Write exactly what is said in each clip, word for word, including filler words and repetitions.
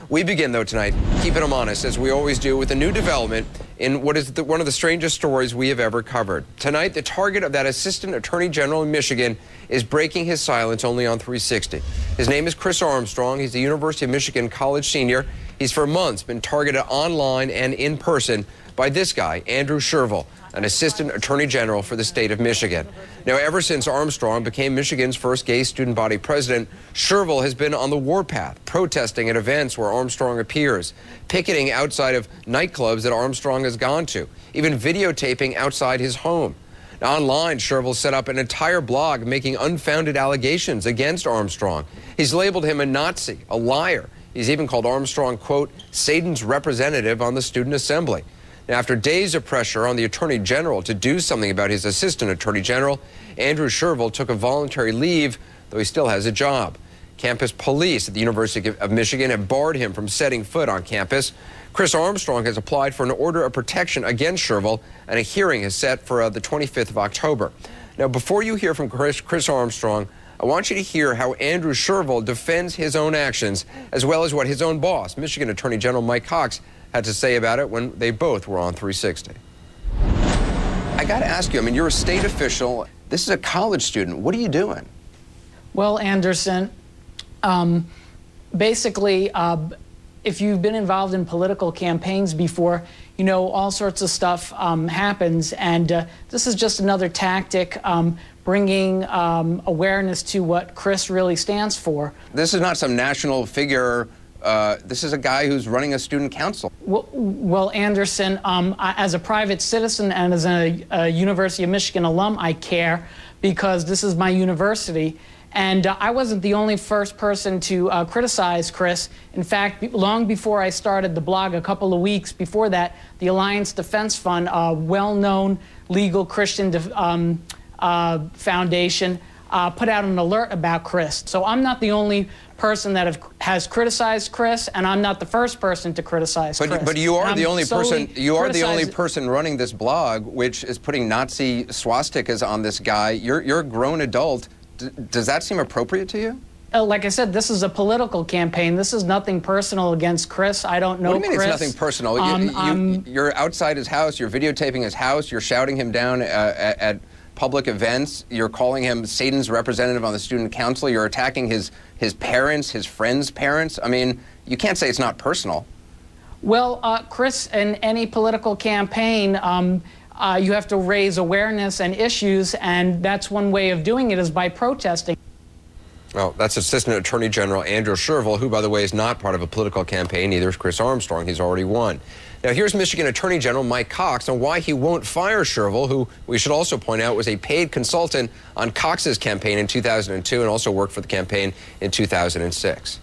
We begin, though, tonight, keeping them honest, as we always do, with a new development in what is the, one of the strangest stories we have ever covered. Tonight, the target of that assistant attorney general in Michigan is breaking his silence only on three sixty. His name is Chris Armstrong. He's a University of Michigan college senior. He's for months been targeted online and in person by this guy, Andrew Shirvell, an assistant attorney general for the state of Michigan. Now, ever since Armstrong became Michigan's first gay student body president, Shirvell has been on the warpath, protesting at events where Armstrong appears, picketing outside of nightclubs that Armstrong has gone to, even videotaping outside his home. Now, online, Shirvell set up an entire blog making unfounded allegations against Armstrong. He's labeled him a Nazi, a liar. He's even called Armstrong, quote, Satan's representative on the student assembly. Now, after days of pressure on the Attorney General to do something about his Assistant Attorney General, Andrew Shirvell took a voluntary leave, though he still has a job. Campus police at the University of Michigan have barred him from setting foot on campus. Chris Armstrong has applied for an order of protection against Shirvell, and a hearing is set for uh, the twenty-fifth of October. Now, before you hear from Chris, Chris Armstrong, I want you to hear how Andrew Shirvell defends his own actions, as well as what his own boss, Michigan Attorney General Mike Cox, had to say about it when they both were on three sixty. I got to ask you, I mean, you're a state official. This is a college student. What are you doing? Well, Anderson, um, basically, uh, if you've been involved in political campaigns before, you know, all sorts of stuff um, happens, and uh, this is just another tactic um, bringing um, awareness to what Chris really stands for. This is not some national figure. Uh, this is a guy who's running a student council. Well, well Anderson, um, I, as a private citizen and as a, a University of Michigan alum, I care because this is my university. And uh, I wasn't the only first person to uh, criticize Chris. In fact, be long before I started the blog, a couple of weeks before that, the Alliance Defense Fund, a well-known legal Christian um, uh, foundation, uh, put out an alert about Chris. So I'm not the only person that have, has criticized Chris, and I'm not the first person to criticize but, Chris. But you are the only person. You are the only criticizing- person running this blog, which is putting Nazi swastikas on this guy. You're you're a grown adult. D does that seem appropriate to you? Uh, like I said, this is a political campaign. This is nothing personal against Chris. I don't know What do you mean Chris. it's nothing personal? Um, you, you, um, you're outside his house. You're videotaping his house. You're shouting him down uh, at, at public events. You're calling him Satan's representative on the student council. You're attacking his his parents, his friends' parents. I mean, you can't say it's not personal. Well, uh, Chris, in any political campaign, um, uh, you have to raise awareness and issues, and that's one way of doing it is by protesting. Well, that's Assistant Attorney General Andrew Shirvell, who, by the way, is not part of a political campaign. Neither is Chris Armstrong. He's already won. Now, here's Michigan Attorney General Mike Cox on why he won't fire Shirvell, who we should also point out was a paid consultant on Cox's campaign in two thousand two and also worked for the campaign in two thousand six.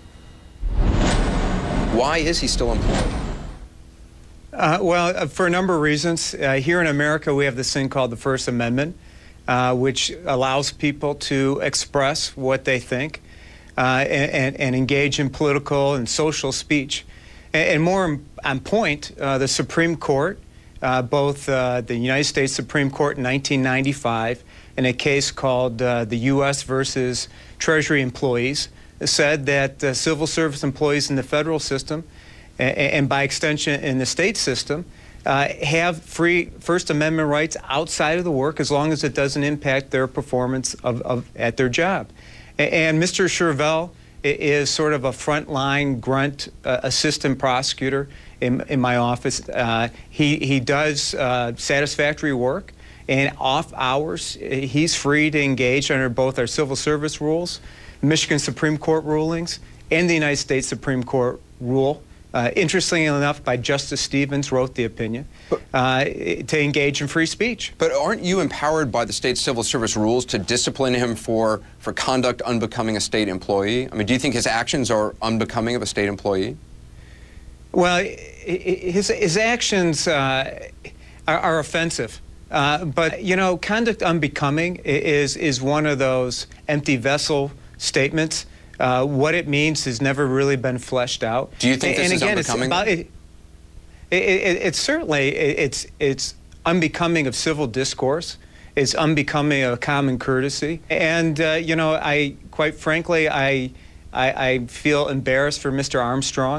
Why is he still employed? Uh, well, uh, for a number of reasons. Uh, here in America, we have this thing called the First Amendment, uh, which allows people to express what they think uh, and, and engage in political and social speech. And, and more on point, uh, the Supreme Court, uh, both uh, the United States Supreme Court in nineteen ninety-five in a case called uh, the U S versus Treasury Employees, said that uh, civil service employees in the federal system and, and by extension in the state system uh, have free First Amendment rights outside of the work as long as it doesn't impact their performance of, of, at their job. And, and Mister Shirvell is sort of a frontline grunt uh, assistant prosecutor in, in my office. Uh, he, he does uh, satisfactory work, and off hours he's free to engage under both our civil service rules, Michigan Supreme Court rulings, and the United States Supreme Court rule. Uh, interestingly enough, by Justice Stevens wrote the opinion uh, to engage in free speech. But aren't you empowered by the state civil service rules to discipline him for, for conduct unbecoming a state employee? I mean, do you think his actions are unbecoming of a state employee? Well, his, his actions uh, are, are offensive. Uh, but, you know, conduct unbecoming is, is one of those empty vessel statements. Uh, what it means has never really been fleshed out. Do you think this and is again, unbecoming? It's, about, it, it, it, it's certainly, it, it's, it's unbecoming of civil discourse. It's unbecoming of common courtesy. And, uh, you know, I, quite frankly, I, I, I feel embarrassed for Mister Armstrong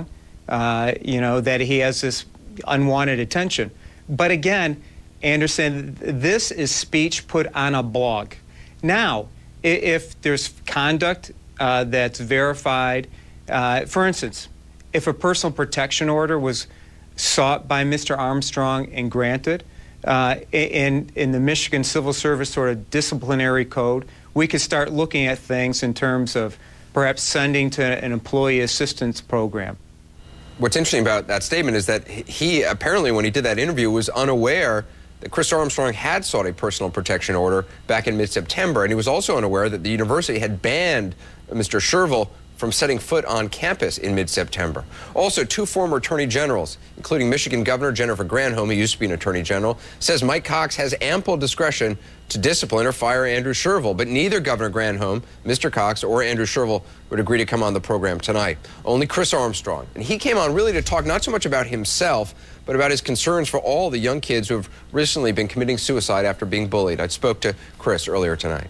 uh, you know, that he has this unwanted attention. But again, Anderson, this is speech put on a blog. Now, if there's conduct uh, that's verified, uh, for instance, if a personal protection order was sought by Mister Armstrong and granted, uh, in, in the Michigan Civil Service sort of disciplinary code, we could start looking at things in terms of perhaps sending to an employee assistance program. What's interesting about that statement is that he apparently, when he did that interview, was unaware that Chris Armstrong had sought a personal protection order back in mid-September, and he was also unaware that the university had banned Mister Shirvell from setting foot on campus in mid-September. Also, two former attorney generals, including Michigan Governor Jennifer Granholm, who used to be an attorney general, says Mike Cox has ample discretion to discipline or fire Andrew Shirvell, but neither Governor Granholm, Mister Cox, or Andrew Shirvell would agree to come on the program tonight. Only Chris Armstrong. And he came on really to talk not so much about himself, but about his concerns for all the young kids who have recently been committing suicide after being bullied. I spoke to Chris earlier tonight.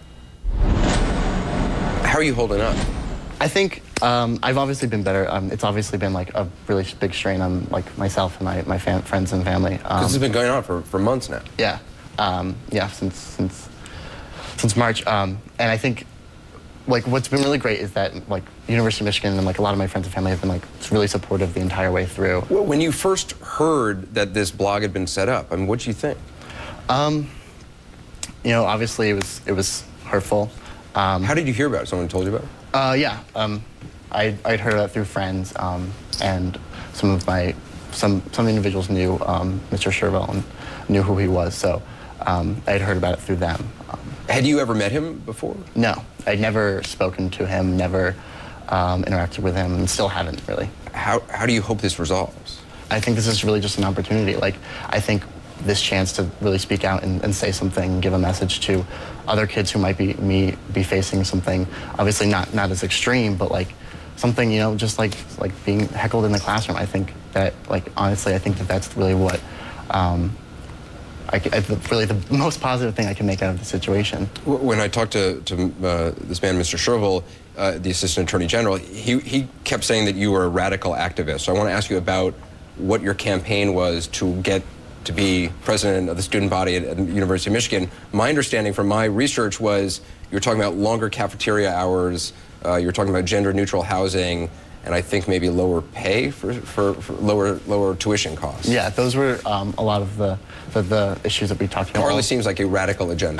How are you holding up? I think um, I've obviously been better. Um, it's obviously been like a really big strain on like myself and my, my fam friends and family. Um, this has been going on for, for months now. Yeah, um, yeah, since since since March. Um, and I think like what's been really great is that like University of Michigan and like a lot of my friends and family have been like really supportive the entire way through. Well, when you first heard that this blog had been set up, I mean, what did you think? Um, you know, obviously it was it was hurtful. Um, How did you hear about it? Someone told you about it? Uh, yeah, um, I, I'd heard about it through friends, um, and some of my, some, some individuals knew um, Mister Shirvell and knew who he was, so um, I'd heard about it through them. Um, Had you ever met him before? No, I'd never spoken to him, never um, interacted with him, and still haven't, really. How, how do you hope this resolves? I think this is really just an opportunity. Like, I think this chance to really speak out and, and say something, and give a message to other kids who might be me be facing something, obviously not not as extreme, but like something, you know, just like like being heckled in the classroom. I think that, like, honestly, I think that that's really what, um, I, I, really the most positive thing I can make out of the situation. When I talked to, to uh, this man, Mister Shirvell, uh, the Assistant Attorney General, he, he kept saying that you were a radical activist. So I want to ask you about what your campaign was to get to be president of the student body at, at the University of Michigan. My understanding from my research was you were talking about longer cafeteria hours, uh, you were talking about gender-neutral housing, and I think maybe lower pay for, for, for lower lower tuition costs. Yeah, those were um, a lot of the, the, the issues that we talked about. Hardly seems like a radical agenda.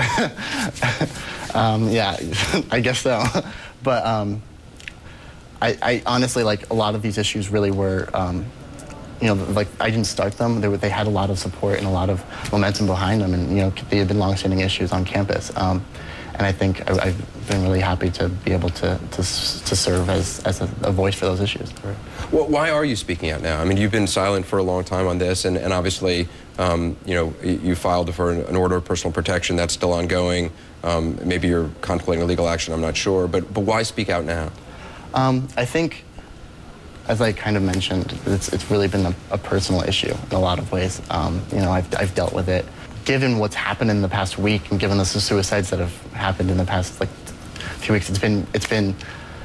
um, yeah, I guess so. But um, I, I honestly, like, a lot of these issues really were, um, you know, like, I didn't start them. They, were, they had a lot of support and a lot of momentum behind them, and, you know, they had been long-standing issues on campus. Um, and I think I, I've been really happy to be able to, to, to serve as, as a, a voice for those issues. Well, why are you speaking out now? I mean, you've been silent for a long time on this, and, and obviously, um, you know, you filed for an, an order of personal protection. That's still ongoing. Um, maybe you're contemplating legal action, I'm not sure. But, but why speak out now? Um, I think, as I kind of mentioned, it's, it's really been a, a personal issue in a lot of ways. Um, you know, I've, I've dealt with it. Given what's happened in the past week, and given the suicides that have happened in the past like few weeks, it's been, it's been,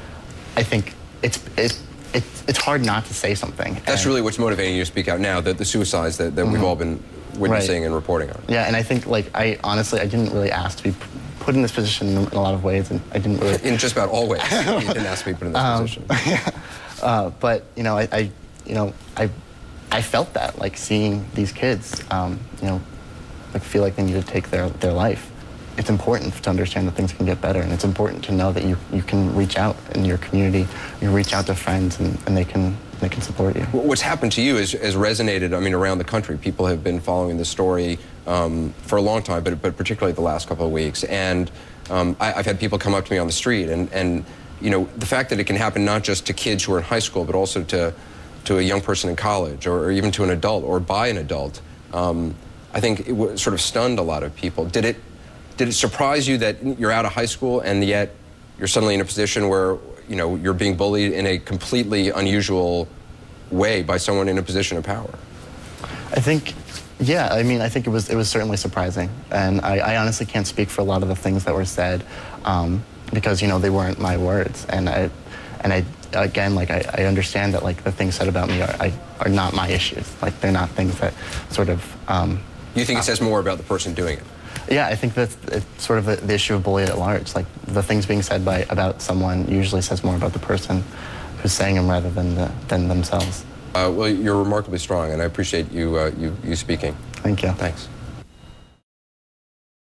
I think, it's, it, it, it's hard not to say something. That's and really what's motivating you to speak out now, the, the suicides that, that mm-hmm. we've all been witnessing right. and reporting on. Yeah, and I think, like, I honestly, I didn't really ask to be put in this position in a lot of ways, and I didn't really... In just about all ways, you didn't ask to be put in this um, position. Yeah. Uh, but, you know, I, I, you know, I, I felt that, like, seeing these kids, um, you know, like, feel like they need to take their, their life. It's important to understand that things can get better, and it's important to know that you, you can reach out in your community, you reach out to friends, and, and they can they can support you. What's happened to you has, has resonated, I mean, around the country. People have been following this story um, for a long time, but, but particularly the last couple of weeks. And um, I, I've had people come up to me on the street, and, and you know, the fact that it can happen not just to kids who are in high school, but also to, to a young person in college, or, or even to an adult, or by an adult, um, I think it w sort of stunned a lot of people. Did it, did it surprise you that you're out of high school and yet you're suddenly in a position where, you know, you're being bullied in a completely unusual way by someone in a position of power? I think, yeah, I mean, I think it was, it was certainly surprising. And I, I honestly can't speak for a lot of the things that were said um, because, you know, they weren't my words. And I, and I, again, like I, I understand that like the things said about me are I, are not my issues. Like they're not things that sort of. Um, you think it says more about the person doing it? Yeah, I think that's it's sort of the, the issue of bullying at large. Like the things being said by about someone usually says more about the person who's saying them rather than the, than themselves. Uh, well, you're remarkably strong, and I appreciate you uh, you you speaking. Thank you. Thanks.